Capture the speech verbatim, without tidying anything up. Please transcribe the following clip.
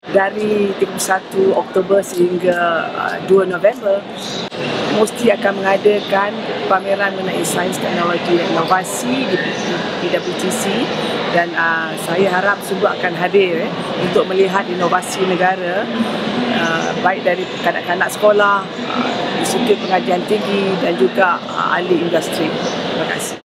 Dari tiga puluh satu Oktober sehingga dua November, mesti akan mengadakan pameran mengenai sains, teknologi dan inovasi di P W T C, dan uh, saya harap sungguh akan hadir eh, untuk melihat inovasi negara, uh, baik dari kanak-kanak sekolah, uh, institut pengajian tinggi dan juga uh, ahli industri. Terima kasih.